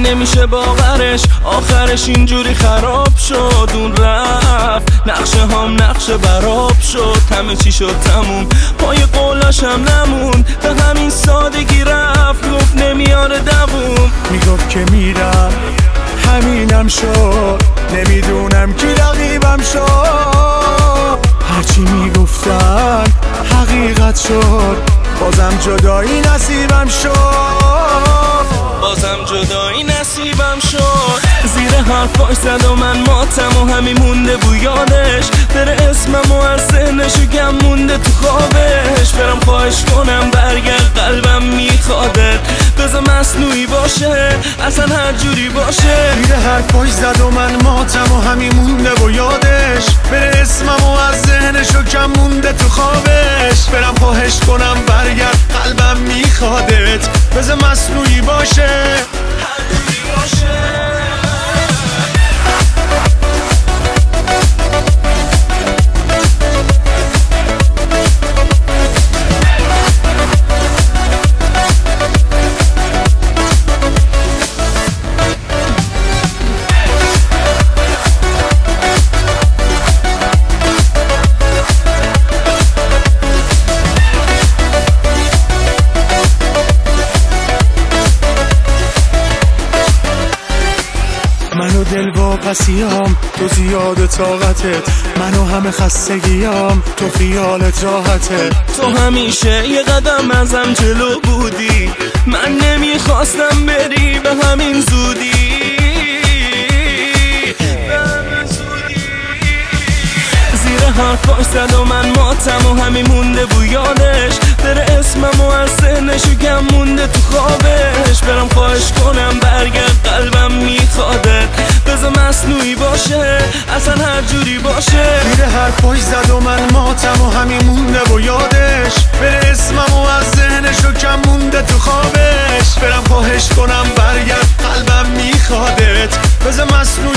نمیشه باورش، آخرش اینجوری خراب شد. اون رفت نقشه هم نقشه براب شد، همه چی شد تموم، پای قولاش هم نموند، به همین سادگی رفت، گفت نمیاره دووم. میگفت که میرم همینم شد، نمیدونم کی رقیبم شد. هرچی میگفتن حقیقت شد، بازم جدایی نصیبم شد، بازم جدایی نصیبم شد. زیر حرفاش زد و من ماتم و همین مونده بو یادش، بره اسمم و از ذهنشو گم مونده تو خوابش. برم خواهش کنم برگرد قلبم میخوادت، بذار مصنوعی باشه اصلا هر جوری باشه. زیر حرفاش زد و من ماتم و همین مونده بو یادش، بره اسمم و از ذهنشو گم مونده تو خوابش. برم خواهش کنم برگرد قلبم میخوادت، بذار مصنوعی باشه هر جوری باشه. منو دل واپسیام تو زیاد طاقتت، منو همه خستگیام تو خیالت راحته. تو همیشه یه قدم ازم جلو بودی، من نمیخواستم بری به همین زودی. زیر حرفاش زد و من ماتم و همین مونده بو یادش، بره اسمم و از ذهنشو گم مونده تو خوابش. برم خواهش کنم برگرد قلبم میخوادت، بذار مصنوعی باشه اصلا هر جوری باشه. زیر حرفاش زد و من ماتم و همین مونده بو یادش، بره اسمم و از ذهنشو کم مونده تو خوابش. برم خواهش کنم برگرد قلبم میخوادت، بذار مصنوعی